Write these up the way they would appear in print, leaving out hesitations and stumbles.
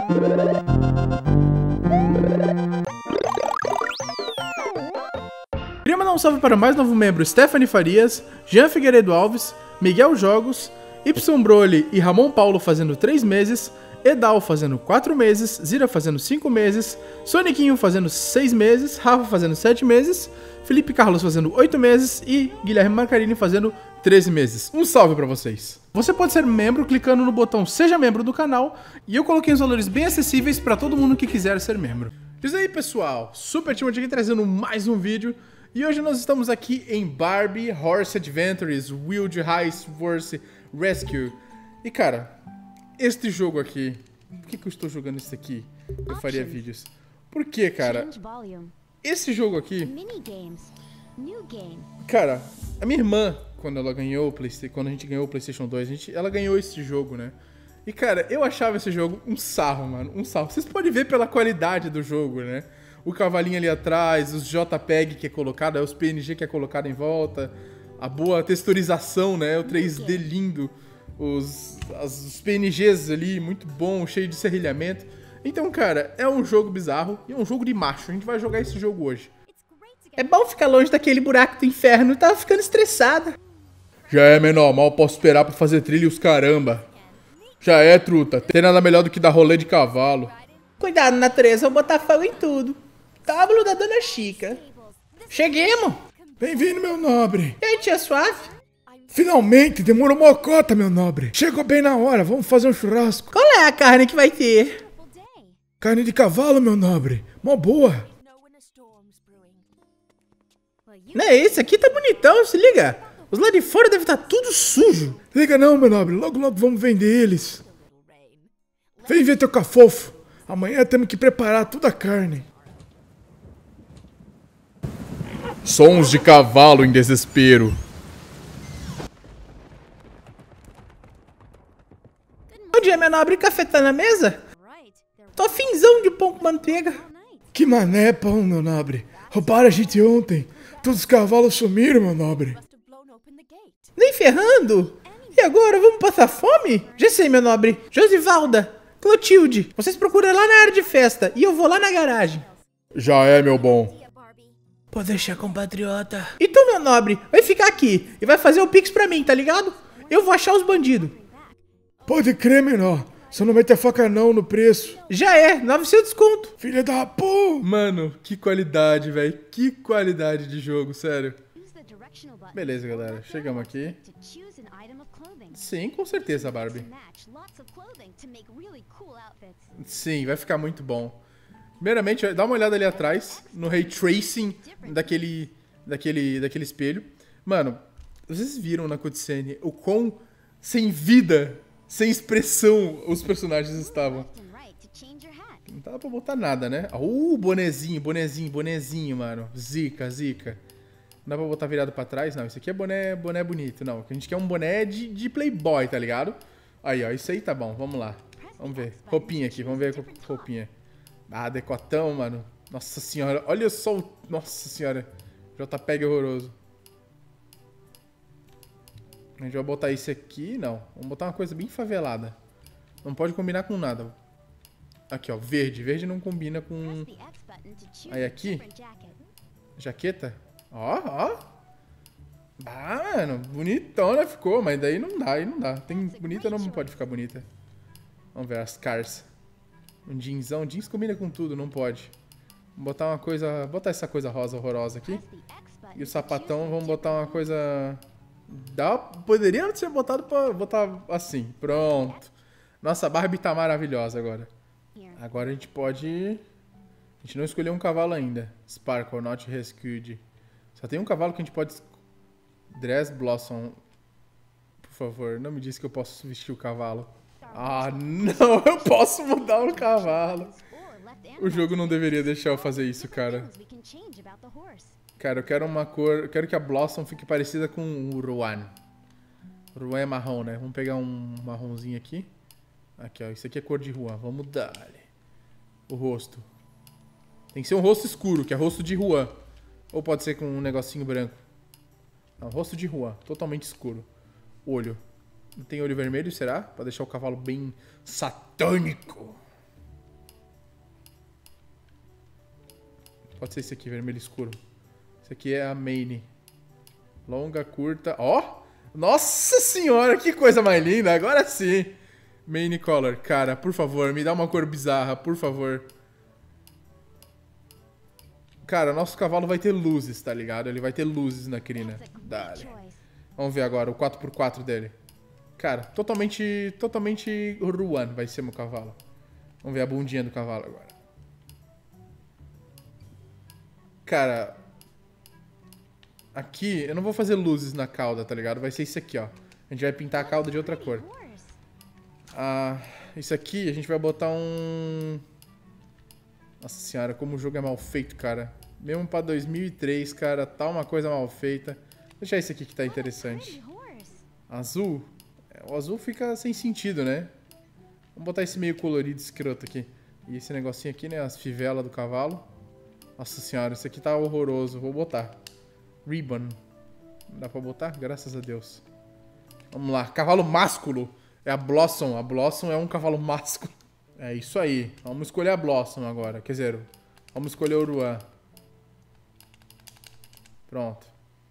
Queria mandar um salve para o mais novo membro Stephanie Farias, Jean Figueiredo Alves, Miguel Jogos, Y Broly e Ramon Paulo fazendo 3 meses, Edal fazendo 4 meses, Zira fazendo 5 meses, Soniquinho fazendo 6 meses, Rafa fazendo 7 meses, Felipe Carlos fazendo 8 meses e Guilherme Marcarini fazendo 13 meses. Um salve pra vocês! Você pode ser membro clicando no botão Seja Membro do canal e eu coloquei os valores bem acessíveis pra todo mundo que quiser ser membro. Isso aí, pessoal! Super Team aqui trazendo mais um vídeo e hoje nós estamos aqui em Barbie Horse Adventures Wild Heist vs Rescue. E cara, este jogo aqui, por que eu estou jogando isso aqui? Eu faria vídeos. Por que, cara? Esse jogo aqui, cara, a minha irmã, quando ela ganhou o PlayStation, quando a gente ganhou o PlayStation 2, ela ganhou esse jogo, né? E cara, eu achava esse jogo um sarro, mano, um sarro. Vocês podem ver pela qualidade do jogo, né? O cavalinho ali atrás, os JPEG que é colocado, os PNG que é colocado em volta, a boa texturização, né? O 3D lindo, os PNGs ali, muito bom, cheio de serrilhamento. Então, cara, é um jogo bizarro e é um jogo de macho. A gente vai jogar esse jogo hoje. É bom ficar longe daquele buraco do inferno. Eu tava ficando estressada. Já é, menor. Mal posso esperar pra fazer trilha e os caramba. Já é, truta. Tem nada melhor do que dar rolê de cavalo. Cuidado, natureza. Vou botar fogo em tudo. Tábulo da Dona Chica. Cheguemos. Bem-vindo, meu nobre. E aí, tia Suave? Finalmente, demorou mocota, meu nobre. Chegou bem na hora. Vamos fazer um churrasco. Qual é a carne que vai ter? Carne de cavalo, meu nobre. Mó boa. Não é esse? Aqui tá bonitão, se liga. Os lá de fora devem estar tudo sujo. Liga não, meu nobre. Logo, logo vamos vender eles. Vem ver teu cafofo. Amanhã temos que preparar toda a carne. Sons de cavalo em desespero. Bom dia, meu nobre. Café tá na mesa? Tô finzão de pão com manteiga. Que mané, pão, meu nobre. Roubaram a gente ontem. Todos os cavalos sumiram, meu nobre. Nem ferrando. E agora, vamos passar fome? Já sei, meu nobre. Josivalda, Clotilde, vocês procuram lá na área de festa e eu vou lá na garagem. Já é, meu bom. Pode deixar, compatriota. E tu, meu nobre, vai ficar aqui e vai fazer o pix pra mim, tá ligado? Eu vou achar os bandidos. Pode crer, menor. Só não mete a faca não no preço. Já é, 900 desconto. Filha da pô. Mano, que qualidade, velho. Que qualidade de jogo, sério. Beleza, galera. Chegamos aqui. Sim, com certeza, Barbie. Sim, vai ficar muito bom. Primeiramente, dá uma olhada ali atrás, no Ray Tracing daquele espelho. Mano, vocês viram na cutscene o quão sem vida, sem expressão os personagens estavam. Não dava pra botar nada, né? Bonezinho, mano. Zica. Não dá pra botar virado pra trás? Não, isso aqui é boné bonito. Não, a gente quer um boné de playboy, tá ligado? Aí, ó, isso aí tá bom, vamos lá. Vamos ver. Roupinha aqui, vamos ver a roupinha. Ah, decotão, mano. Nossa senhora, olha só o... Nossa senhora. JPEG horroroso. A gente vai botar isso aqui, não. Vamos botar uma coisa bem favelada. Não pode combinar com nada. Aqui, ó, verde. Verde não combina com... Aí aqui. Jaqueta. Ó. Ah, mano, bonitona ficou, mas daí não dá, Tem bonita ou não pode ficar bonita? Vamos ver as cars. Um jeansão. Jeans combina com tudo, não pode. Vamos botar uma coisa... Botar essa coisa rosa horrorosa aqui. E o sapatão, vamos botar uma coisa... Poderia ser botado pra botar assim. Pronto. Nossa, a Barbie tá maravilhosa agora. Agora a gente pode... A gente não escolheu um cavalo ainda. Sparkle, not rescued. Só tem um cavalo que a gente pode... Dress Blossom. Por favor, não me diz que eu posso vestir o cavalo. Ah, não, eu posso mudar o cavalo. O jogo não deveria deixar eu fazer isso, cara. Cara, eu quero uma cor... Eu quero que a Blossom fique parecida com o Ruan. O Ruan é marrom, né? Vamos pegar um marronzinho aqui. Aqui, ó. Isso aqui é cor de Ruan. Vamos dar. O rosto. Tem que ser um rosto escuro, que é rosto de Ruan. Ou pode ser com um negocinho branco. Não, rosto de Ruan. Totalmente escuro. Olho. Não tem olho vermelho, será? Pra deixar o cavalo bem satânico. Pode ser esse aqui, vermelho escuro. Esse aqui é a main. Longa, curta. Ó! Nossa senhora, que coisa mais linda. Agora sim. Main color. Cara, por favor, me dá uma cor bizarra, por favor. Cara, nosso cavalo vai ter luzes, tá ligado? Ele vai ter luzes na crina. Dale. Vamos ver agora o 4x4 dele. Cara, totalmente Ruan vai ser meu cavalo. Vamos ver a bundinha do cavalo agora. Cara, aqui eu não vou fazer luzes na cauda, tá ligado? Vai ser isso aqui, ó. A gente vai pintar a cauda de outra cor. Isso aqui a gente vai botar um... Nossa senhora, como o jogo é mal feito, cara. Mesmo pra 2003, cara, tá uma coisa mal feita. Deixa esse aqui que tá interessante. Azul. O azul fica sem sentido, né? Vamos botar esse meio colorido escroto aqui. E esse negocinho aqui, né? As fivelas do cavalo. Nossa senhora, isso aqui tá horroroso. Vou botar. Ribbon. Não dá pra botar? Graças a Deus. Vamos lá. Cavalo másculo. É a Blossom. A Blossom é um cavalo másculo. É isso aí. Vamos escolher a Blossom agora. Quer dizer, vamos escolher o Ruan. Pronto.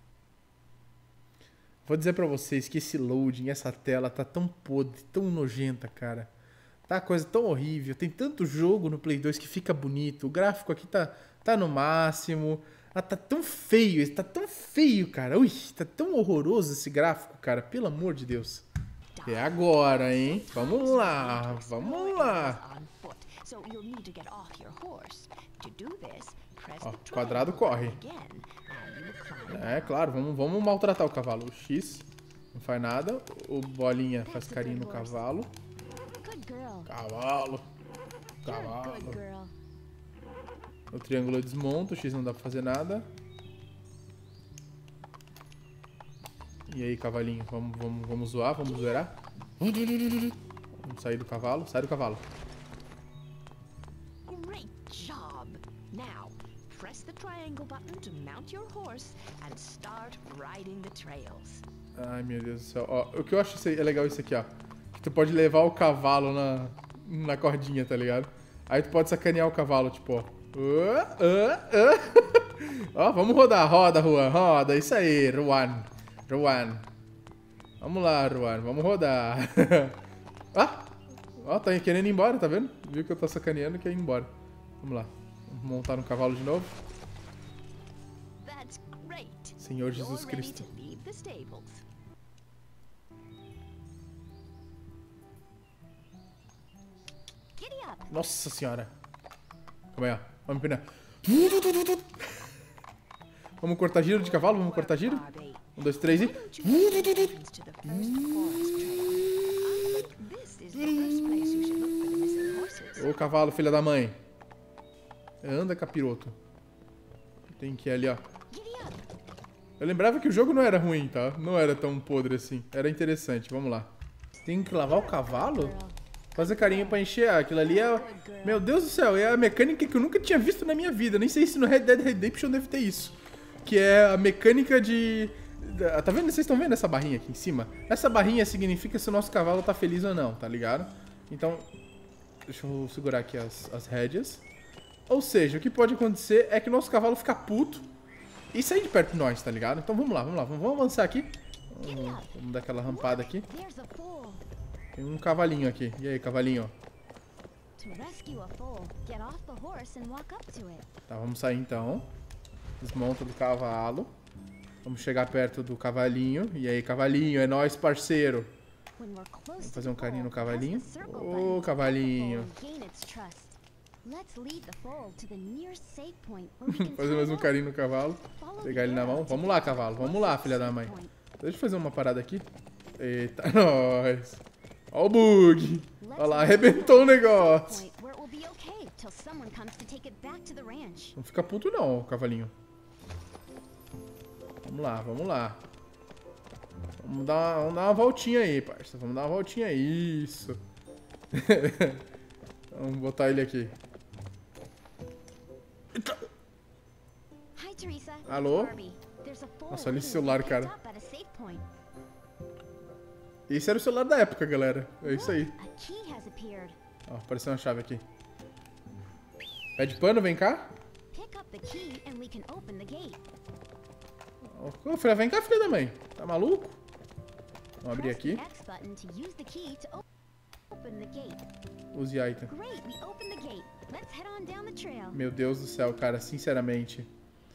Vou dizer pra vocês que esse loading, essa tela tá tão podre, tão nojenta, cara. Tá coisa tão horrível. Tem tanto jogo no Play 2 que fica bonito. O gráfico aqui tá no máximo. Ah, tá tão feio. Tá tão feio, cara. Ui, tá tão horroroso esse gráfico, cara. Pelo amor de Deus. É agora, hein? Vamos lá. Vamos lá. Ó, quadrado corre. É, claro. Vamos maltratar o cavalo. O X não faz nada. O bolinha faz carinho no cavalo. Cavalo. Cavalo. O triângulo eu desmonto. O X não dá pra fazer nada. E aí, cavalinho? Vamos zoar? Vamos zoar? Vamos sair do cavalo. Sai do cavalo. Great job. Now, press the triangle button to mount your horse and start riding the trails. Ai, meu Deus do céu. Ó, o que eu acho é legal isso aqui, ó. Que tu pode levar o cavalo na cordinha, tá ligado? Aí tu pode sacanear o cavalo, tipo, ó. Ó, vamos rodar. Roda, Ruan. Roda. Isso aí, Ruan. Ruan. Vamos lá, Ruan. Vamos rodar. Ó, tá querendo ir embora, tá vendo? Viu que eu tô sacaneando e quer ir embora. Vamos lá. Vamos montar no cavalo de novo. Senhor Jesus Cristo. Nossa senhora. Calma aí, ó. Vamos empinar. Vamos cortar giro de cavalo? Vamos cortar giro? 1, 2, 3 e... Ô cavalo, filha da mãe. Anda, capiroto. Tem que ir ali, ó. Eu lembrava que o jogo não era ruim, tá? Não era tão podre assim. Era interessante. Vamos lá. Tem que lavar o cavalo? Fazer carinho pra encher. Aquilo ali é... Meu Deus do céu, é a mecânica que eu nunca tinha visto na minha vida. Nem sei se no Red Dead Redemption deve ter isso. Que é a mecânica de... Tá vendo? Vocês estão vendo essa barrinha aqui em cima? Essa barrinha significa se o nosso cavalo tá feliz ou não, tá ligado? Então, deixa eu segurar aqui as rédeas. Ou seja, o que pode acontecer é que o nosso cavalo fica puto e sair de perto de nós, tá ligado? Então vamos lá, vamos lá. Vamos avançar aqui. Vamos dar aquela rampada aqui. Tem um cavalinho aqui. E aí, cavalinho? Tá, vamos sair então. Desmonta do cavalo. Vamos chegar perto do cavalinho. E aí, cavalinho, é nóis, parceiro. Vamos fazer um carinho no cavalinho. Ô, cavalinho. Fazer mais um carinho no cavalo. Pegar ele na mão. Vamos lá, cavalo. Vamos lá, filha da mãe. Deixa eu fazer uma parada aqui. Eita, nós. Ó o bug. Olha lá, arrebentou o negócio. Não fica puto não, cavalinho. Vamos lá, vamos lá. Vamos dar uma voltinha aí, parça. Vamos dar uma voltinha aí. Isso. Vamos botar ele aqui. Alô? Nossa, olha esse celular, cara. Esse era o celular da época, galera. É isso aí. Ó, apareceu uma chave aqui. Pé de pano, vem cá. the key and we can open the gate. Ô, filha, vem cá, filha da mãe. Tá maluco? Vamos abrir Press the aqui. X button to use the key to open the gate. Use item. Great, we opened the gate. Let's head on down the trail. Meu Deus do céu, cara, sinceramente.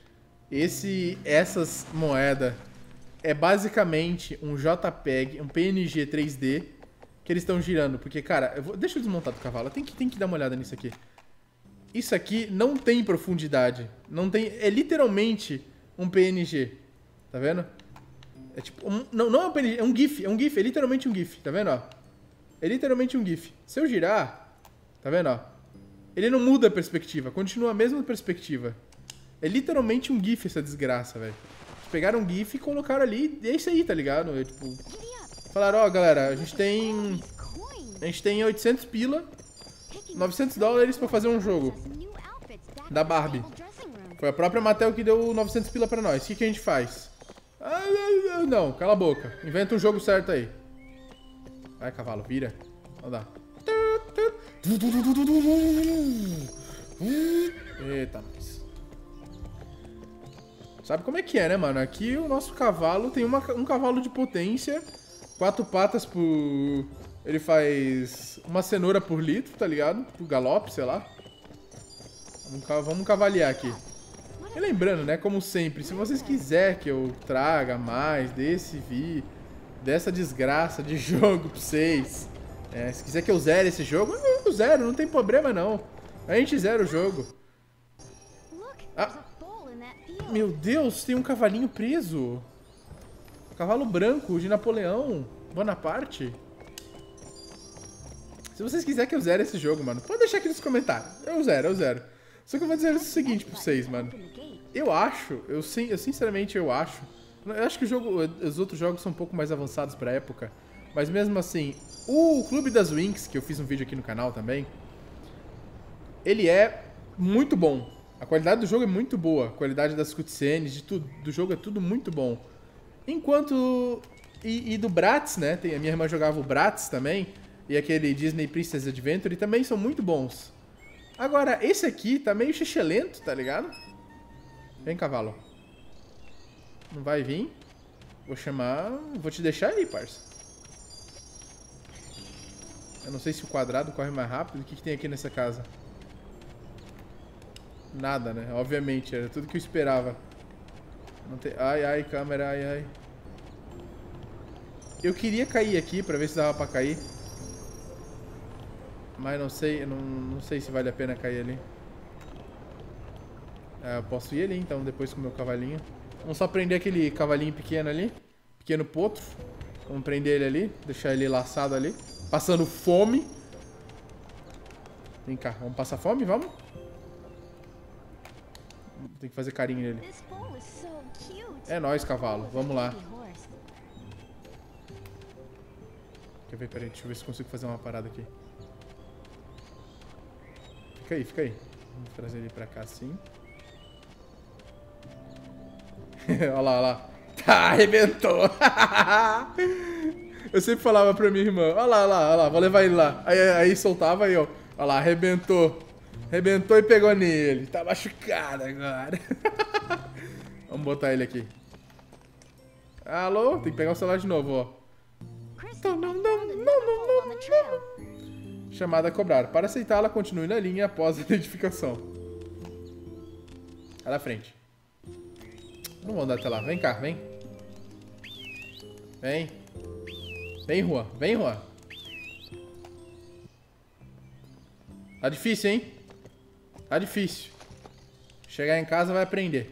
Essas moedas é basicamente um JPEG, um PNG 3D que eles estão girando. Porque, cara, deixa eu desmontar do cavalo. Tem que dar uma olhada nisso aqui. Isso aqui não tem profundidade. Não tem. É literalmente um PNG. Tá vendo? É tipo. Não é um PNG, é um GIF. É um GIF, é literalmente um GIF. Tá vendo, ó? É literalmente um GIF. Se eu girar. Tá vendo, ó? Ele não muda a perspectiva. Continua a mesma perspectiva. É literalmente um GIF essa desgraça, velho. Pegaram um GIF e colocaram ali. E é isso aí, tá ligado? É, tipo. Falaram, ó, galera, a gente tem 800 pila, 900 dólares pra fazer um jogo da Barbie. Foi a própria Mattel que deu 900 pila pra nós. O que a gente faz? Não, cala a boca. Inventa um jogo certo aí. Vai, cavalo, vira. Vamos dar. Eita, nós. Sabe como é que é, né, mano? Aqui o nosso cavalo tem um cavalo de potência. 4 patas por... Ele faz uma cenoura por litro, tá ligado? Por galope, sei lá. Vamos cavalear aqui. E lembrando, né, como sempre, se vocês quiserem que eu traga mais dessa desgraça de jogo pra vocês, se quiser que eu zere esse jogo, eu zero, não tem problema não. A gente zera o jogo. Ah, meu Deus, tem um cavalinho preso. Cavalo branco de Napoleão Bonaparte. Se vocês quiserem que eu zere esse jogo, mano, pode deixar aqui nos comentários. Eu zero. Só que eu vou dizer o seguinte pra vocês, mano. Eu sinceramente acho. Eu acho que os outros jogos são um pouco mais avançados pra época. Mas mesmo assim, o Clube das Winx, que eu fiz um vídeo aqui no canal também, ele é muito bom. A qualidade do jogo é muito boa. A qualidade das cutscenes, de tudo, do jogo é tudo muito bom. Enquanto... E do Bratz, né? A minha irmã jogava o Bratz também. E aquele Disney Princess Adventure também são muito bons. Agora, esse aqui tá meio xixelento, tá ligado? Vem, cavalo. Não vai vir? Vou chamar... Vou te deixar aí, parça. Eu não sei se o quadrado corre mais rápido. O que tem aqui nessa casa? Nada, né? Obviamente, era tudo que eu esperava. Não tem... Ai, câmera, ai. Eu queria cair aqui pra ver se dava pra cair. Mas não sei, não sei se vale a pena cair ali. Eu posso ir ali então, depois com o meu cavalinho. Vamos só prender aquele cavalinho pequeno ali. Pequeno potro. Vamos prender ele ali, deixar ele laçado ali. Passando fome. Vem cá, vamos passar fome? Vamos? Tem que fazer carinho nele. É nóis, cavalo. Vamos lá. Quer ver? Peraí, deixa eu ver se consigo fazer uma parada aqui. Fica aí. Vamos trazer ele pra cá assim. Olha lá. Tá, arrebentou. Eu sempre falava pra minha irmã, olha lá, vou levar ele lá. Aí soltava aí, ó. Olha lá, arrebentou. Arrebentou e pegou nele. Tá machucado agora. Vamos botar ele aqui. Alô? Tem que pegar o celular de novo, ó. Chamada a cobrar. Para aceitá-la, continue na linha após a identificação. Vai na frente. Não vou andar até lá. Vem cá, vem. Vem. Vem, Juan. Tá difícil, hein? Tá difícil. Chegar em casa vai aprender.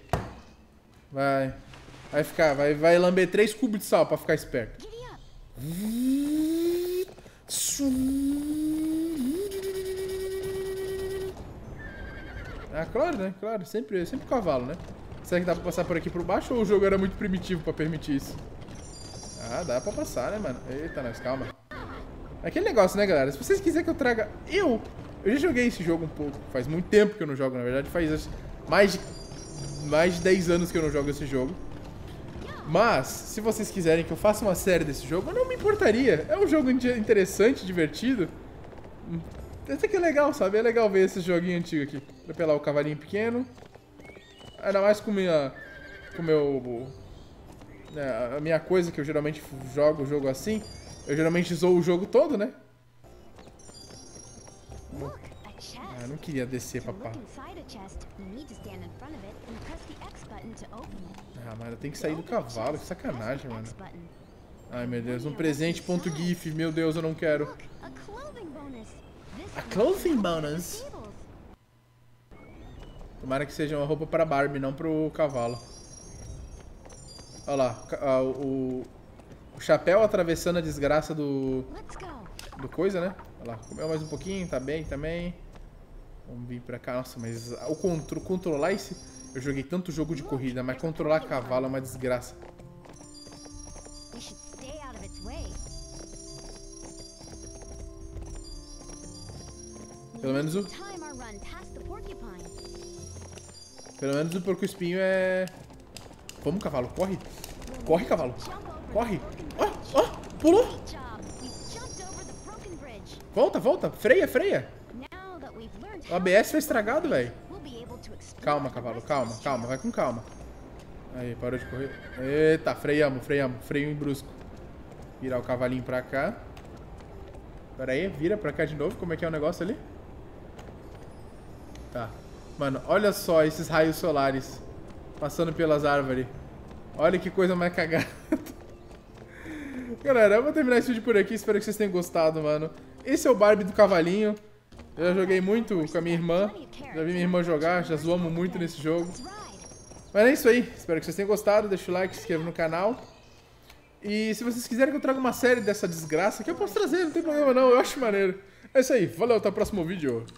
Vai lamber 3 cubos de sal pra ficar esperto. Ah, claro, né? Claro, sempre cavalo, né? Será que dá pra passar por aqui por baixo ou o jogo era muito primitivo pra permitir isso? Ah, dá pra passar, né, mano? Eita, nós, calma. Aquele negócio, né, galera? Se vocês quiserem que eu traga... Eu já joguei esse jogo um pouco. Faz muito tempo que eu não jogo, na verdade. Faz mais de 10 anos que eu não jogo esse jogo. Mas, se vocês quiserem que eu faça uma série desse jogo, eu não me importaria. É um jogo interessante, divertido. Até que é legal, sabe? É legal ver esse joguinho antigo aqui. Atropelar o cavalinho pequeno. Ainda mais com a minha coisa que eu geralmente jogo o jogo assim. Eu geralmente zoo o jogo todo, né? Look, a chest. Ah, não queria descer, To papá. look inside a chest, you need to stand in front of it and press the X button to open it. Ah, mano, eu tenho que sair do cavalo. Que sacanagem, mano. X button. Ai, meu Deus. Um presente ponto .gif. Meu Deus, eu não quero. Look, a clothing bonus. This A one clothing is bonus? stables. Tomara que seja uma roupa pra Barbie, não pro cavalo. Olha lá. O chapéu atravessando a desgraça do Let's go. coisa, né? Olha lá. Comeu mais um pouquinho. Tá bem também. Vamos vir pra cá. Nossa, mas o controlar esse... Eu joguei tanto jogo de corrida, mas controlar cavalo é uma desgraça. We should stay out of its way. Pelo menos o... Time our run past the porcupine. Pelo menos o porco-espinho é... Vamos, cavalo, corre. Corre, cavalo. Corre. Ó, ó, pulou. Good job. We jumped over the broken bridge. Volta, volta. Freia, freia. Now that we've learned O ABS tá estragado, velho. we'll be able to explore Calma, the cavalo, rest calma, of this calma. trail. Vai com calma. Aí, parou de correr. Eita, freamos. Freio em brusco. Virar o cavalinho pra cá. Pera aí, vira pra cá de novo. Como é que é o negócio ali? Tá. Mano, olha só esses raios solares passando pelas árvores. Olha que coisa mais cagada. Galera, eu vou terminar esse vídeo por aqui. Espero que vocês tenham gostado, mano. Esse é o Barbie do cavalinho. Eu já joguei muito com a minha irmã. Já vi minha irmã jogar. Já zoamos muito nesse jogo. Let's ride. Mas é isso aí. Espero que vocês tenham gostado. Deixa o like, se inscreva no canal. E se vocês quiserem que eu traga uma série dessa desgraça, que eu posso trazer, não tem problema não. Eu acho maneiro. É isso aí. Valeu, até o próximo vídeo.